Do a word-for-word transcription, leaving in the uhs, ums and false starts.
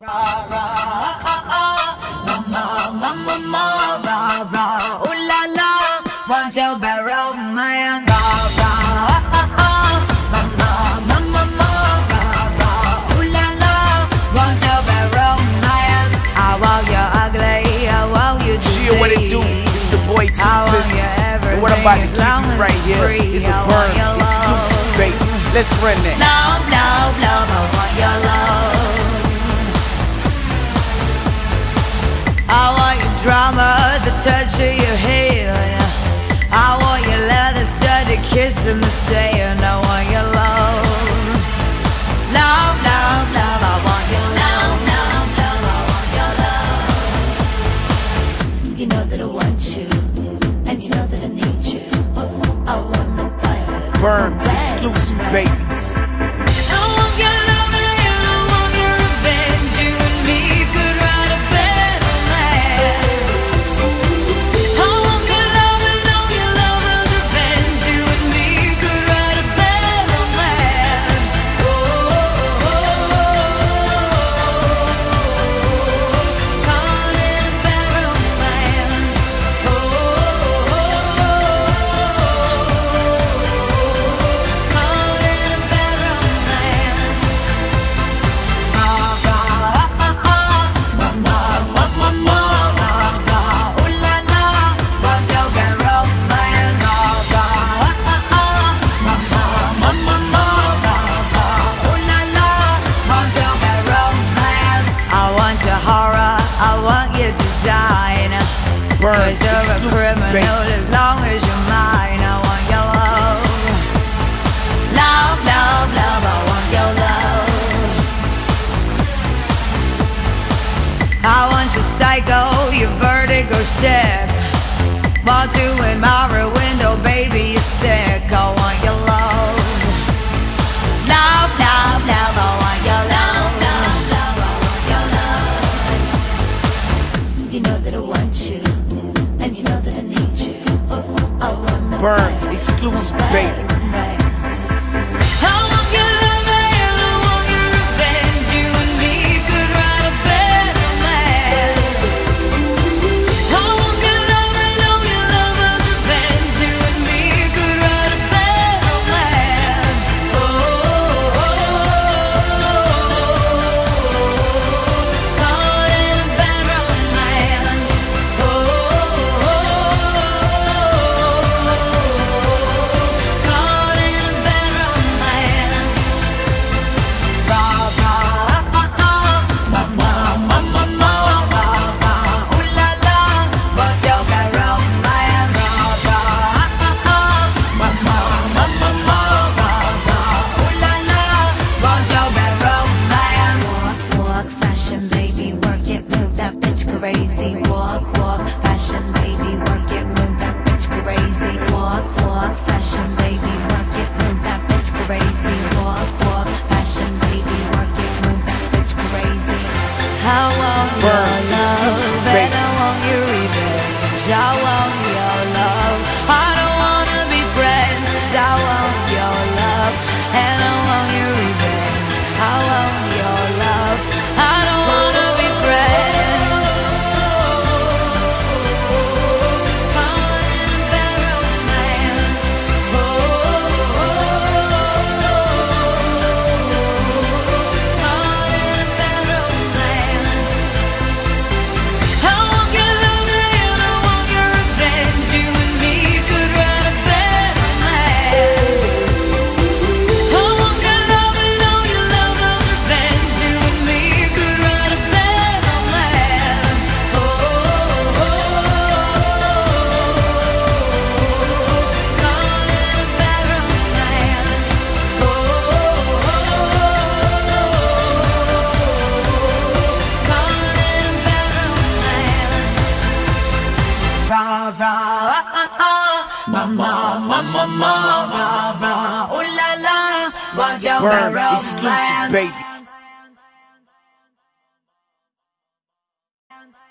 Ra ra ah ah, mama mama mama ra ra, ooh la la, want your bad romance. Ra ra ah ah, mama mama mama ra ra, ooh la la, want your bad romance. I want you ugly, I want you to see what it do. It's the boy T Business. And what I'm about to give you right here is a burn exclusive, baby. Let's run that. Love, love, love, I want your love. I want your drama, the touch of your hand. I want your leather studded kiss in the sand. I want your love. Love, love, love, I want your love. Love, love, I want your love. You know that I want you, and you know that I need you. I want the bad. Burn exclusive, babies. Burn, cause you're a criminal, baby. As long as you're mine, I want your love. Love, love, love, I want your love. I want your psycho, your vertigo step. While doing my rear window, baby, you're sick. I want your love. Love, love, love, I want your love. Love, love, I want your love. You know that I want you, and you know that I need you. I want the burn exclusive, baby. Crazy, walk, walk, fashion, baby, work it, move that bitch crazy. Walk, walk, fashion, baby, work it, move that bitch crazy. Walk, walk, fashion, baby, work it, move that bitch crazy. I want your love, and I want your revenge. I want your love. I don't wanna be friends, I want your love, and I want your revenge. I want your love. I don't wanna be friends. Mama, mama, mama, ooh la la, want your burn exclusive, baby.